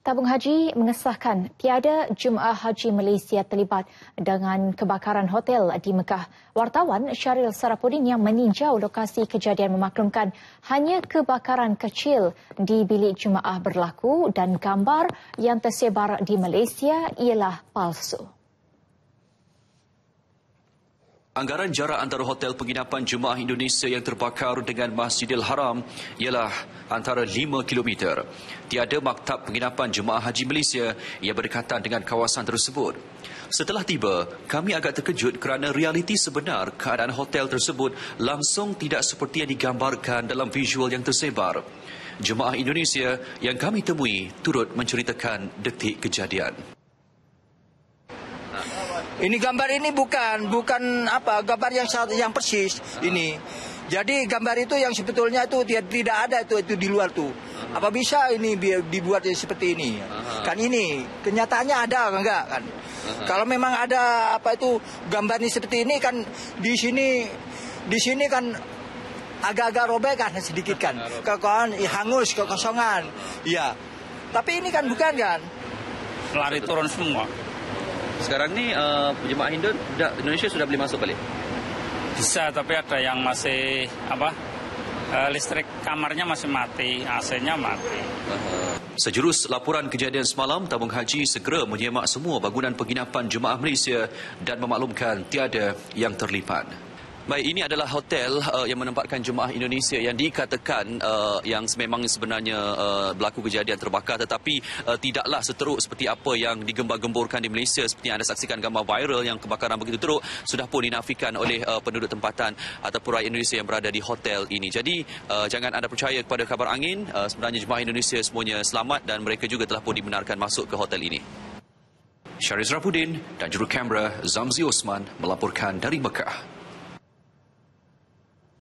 Tabung Haji mengesahkan tiada jemaah haji Malaysia terlibat dengan kebakaran hotel di Mekah. Wartawan Syaril Sarapudin yang meninjau lokasi kejadian memaklumkan hanya kebakaran kecil di bilik jemaah berlaku dan gambar yang tersebar di Malaysia ialah palsu. Anggaran jarak antara hotel penginapan jemaah Indonesia yang terbakar dengan Masjidil Haram ialah antara 5 km. Tiada maktab penginapan jemaah haji Malaysia yang berdekatan dengan kawasan tersebut. Setelah tiba, kami agak terkejut kerana realiti sebenar keadaan hotel tersebut langsung tidak seperti yang digambarkan dalam visual yang tersebar. Jemaah Indonesia yang kami temui turut menceritakan detik kejadian. Ini gambar ini bukan gambar yang persis ini. Jadi gambar itu yang sebetulnya itu tidak ada itu di luar tuh. Apa bisa ini dibuat seperti ini? Kan ini kenyataannya ada enggak kan? Kalau memang ada gambar ini seperti ini kan di sini kan agak-agak robek kan sedikit kan. Hangus kekosongan. Iya. Tapi ini kan bukan kan? Lari turun semua. Sekarang ni jemaah Indonesia sudah boleh masuk balik? Bisa, tapi ada yang masih listrik kamarnya masih mati, AC-nya mati. Sejurus laporan kejadian semalam, tabung haji segera menyemak semua bangunan penginapan jemaah Malaysia dan memaklumkan tiada yang terlibat. Baik, ini adalah hotel yang menempatkan jemaah Indonesia yang dikatakan yang sebenarnya berlaku kejadian terbakar, tetapi tidaklah seteruk seperti apa yang digembar-gemburkan di Malaysia. Seperti yang anda saksikan gambar viral yang kebakaran begitu teruk sudah pun dinafikan oleh penduduk tempatan ataupun rakyat Indonesia yang berada di hotel ini. Jadi jangan anda percaya kepada kabar angin. Sebenarnya jemaah Indonesia semuanya selamat dan mereka juga telah pun dibenarkan masuk ke hotel ini. Syaril Sarapudin dan juru kamera Zamzi Osman melaporkan dari Mekah.